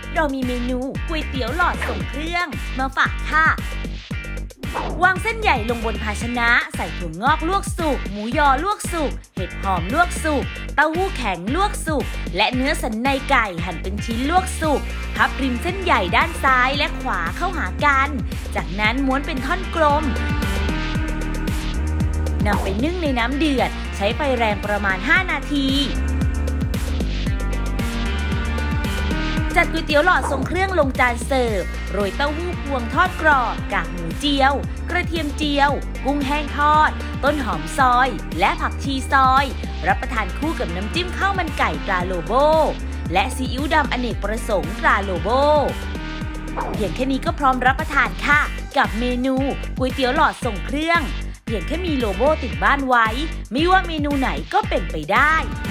เรามีเมนูก๋วยเตี๋ยวหลอดส่งเครื่องมาฝากค่ะวางเส้นใหญ่ลงบนภาชนะใส่ถั่วงอกลวกสุกหมูยอลวกสุกเห็ดหอมลวกสุกเต้าหู้แข็งลวกสุกและเนื้อสันในไก่หั่นเป็นชิ้นลวกสุกพับริมเส้นใหญ่ด้านซ้ายและขวาเข้าหากันจากนั้นม้วนเป็นท่อนกลมนำไปนึ่งในน้ำเดือดใช้ไฟแรงประมาณ5 นาทีจัดก๋วยเตี๋ยวหลอดทรงเครื่องลงจานเสิร์ฟโรยเต้าหู้พวงทอดกรอบกากหมูเจียวกระเทียมเจียวกุ้งแห้งทอดต้นหอมซอยและผักชีซอยรับประทานคู่กับน้ำจิ้มข้าวมันไก่ตราโลโบและซีอิ๊วดำอเนกประสงค์ตราโลโบเพียงแค่นี้ก็พร้อมรับประทานค่ะกับเมนูก๋วยเตี๋ยวหลอดส่งเครื่องเพียงแค่มีโลโบติดบ้านไว้ไม่ว่าเมนูไหนก็เป็นไปได้